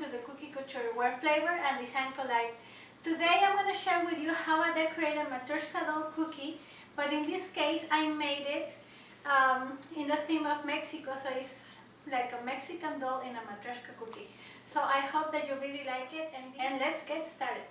to the Cookie Couture, where flavor and design collide. Today I'm going to share with you how I decorate a matryoshka doll cookie, but in this case I made it in the theme of Mexico, so it's like a Mexican doll in a matryoshka cookie. So I hope that you really like it, and let's get started.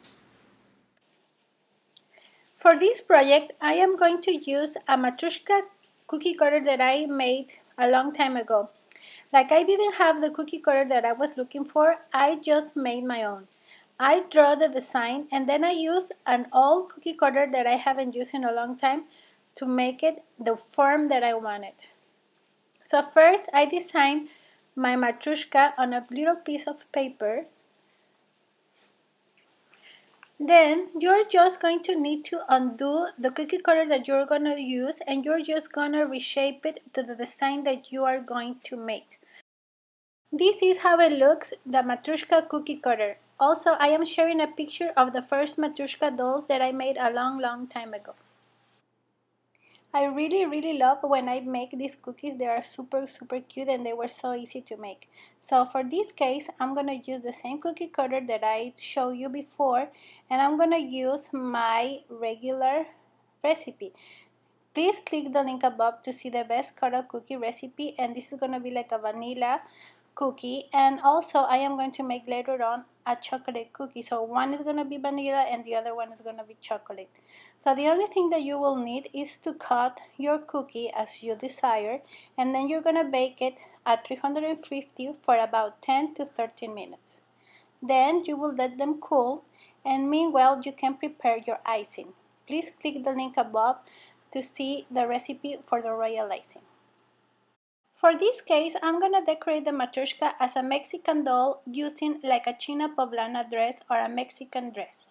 For this project I am going to use a matryoshka cookie cutter that I made a long time ago. Like I didn't have the cookie cutter that I was looking for, I just made my own. I draw the design and then I use an old cookie cutter that I haven't used in a long time to make it the form that I wanted. So first I designed my matryoshka on a little piece of paper. Then you're just going to need to undo the cookie cutter that you're going to use, and you're just going to reshape it to the design that you are going to make. This is how it looks, the matryoshka cookie cutter. Also, I am sharing a picture of the first matryoshka dolls that I made a long time ago. I really love when I make these cookies. They are super cute and they were so easy to make. So for this case, I'm going to use the same cookie cutter that I showed you before, and I'm going to use my regular recipe. Please click the link above to see the best cutout cookie recipe, and this is going to be like a vanilla cookie, and also I am going to make later on a chocolate cookie. So one is going to be vanilla and the other one is going to be chocolate. So the only thing that you will need is to cut your cookie as you desire, and then you're going to bake it at 350 for about 10 to 13 minutes. Then you will let them cool, and meanwhile you can prepare your icing. Please click the link above to see the recipe for the royal icing. For this case, I'm going to decorate the matryoshka as a Mexican doll using like a China poblana dress or a Mexican dress.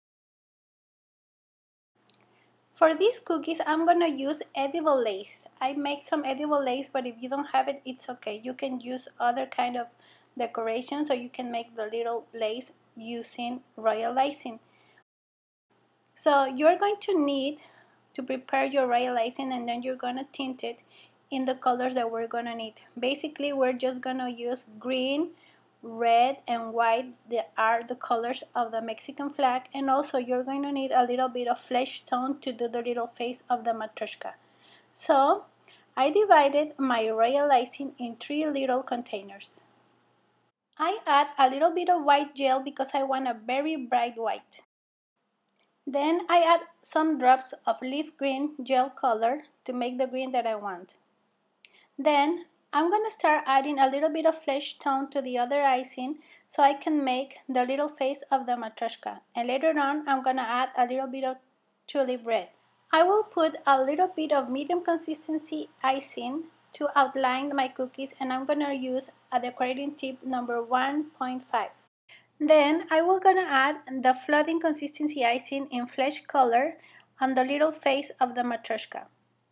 For these cookies, I'm going to use edible lace. I make some edible lace, but if you don't have it, it's okay. You can use other kind of decoration, so you can make the little lace using royal icing. So you're going to need to prepare your royal icing, and then you're going to tint it in the colors that we're going to need. Basically, we're just going to use green, red, and white. They are the colors of the Mexican flag, and also you're going to need a little bit of flesh tone to do the little face of the matryoshka. So I divided my royal icing in 3 little containers. I add a little bit of white gel because I want a very bright white. Then I add some drops of leaf green gel color to make the green that I want. Then I'm going to start adding a little bit of flesh tone to the other icing so I can make the little face of the matryoshka. And later on, I'm going to add a little bit of tulip red. I will put a little bit of medium consistency icing to outline my cookies, and I'm going to use a decorating tip number 1.5. Then I will going to add the flooding consistency icing in flesh color on the little face of the matryoshka.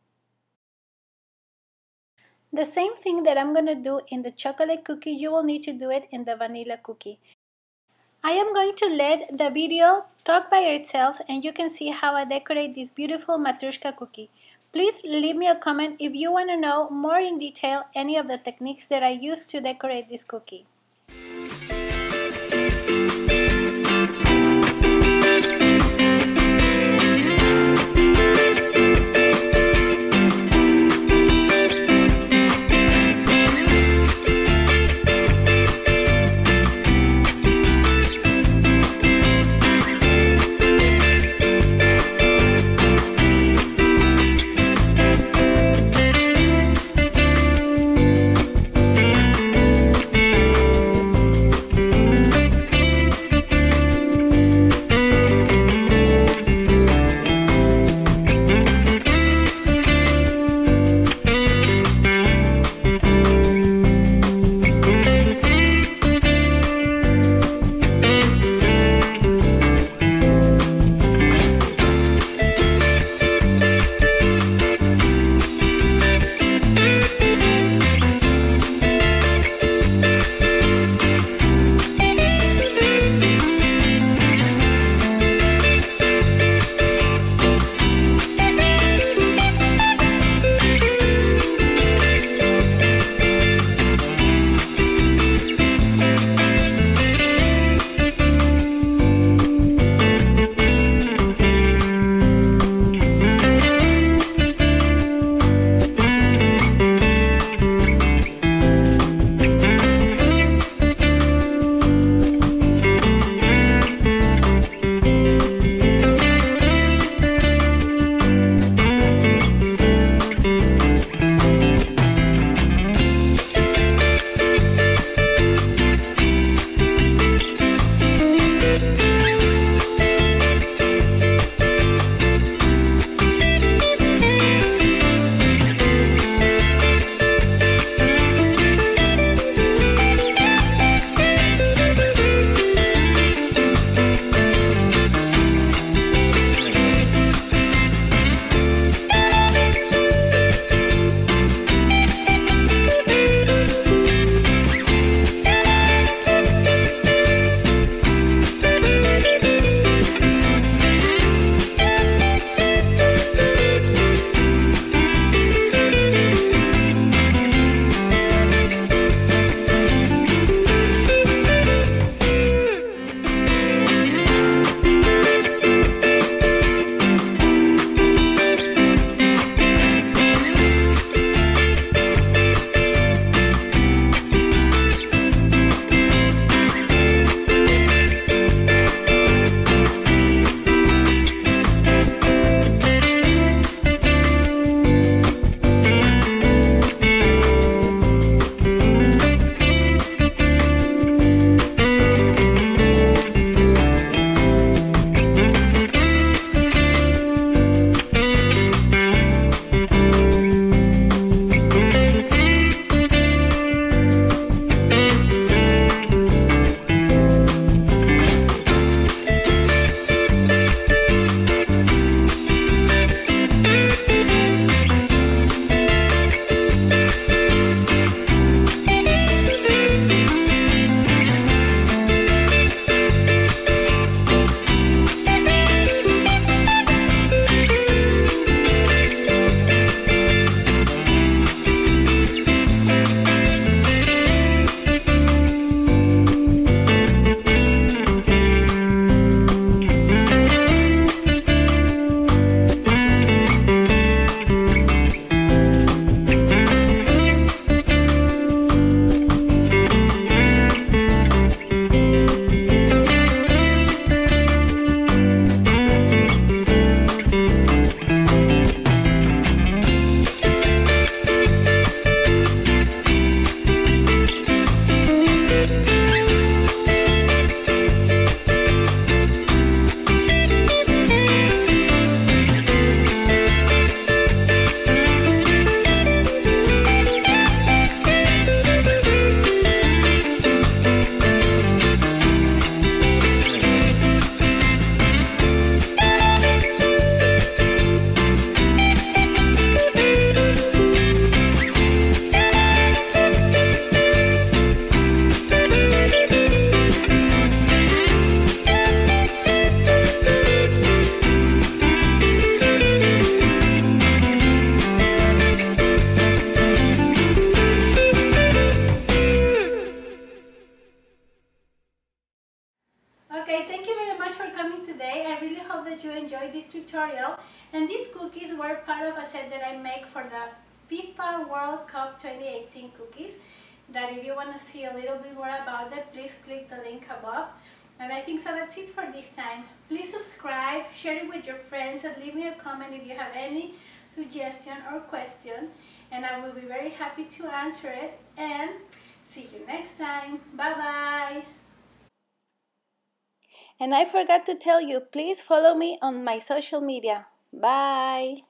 The same thing that I'm going to do in the chocolate cookie, you will need to do it in the vanilla cookie. I am going to let the video talk by itself, and you can see how I decorate this beautiful matryoshka cookie. Please leave me a comment if you want to know more in detail any of the techniques that I use to decorate this cookie. And these cookies were part of a set that I make for the FIFA World Cup 2018 cookies, that if you want to see a little bit more about that, please click the link above. And I think so that's it for this time. Please subscribe, share it with your friends, and leave me a comment if you have any suggestion or question, and I will be very happy to answer it. And see you next time. Bye bye. And I forgot to tell you, please follow me on my social media. Bye.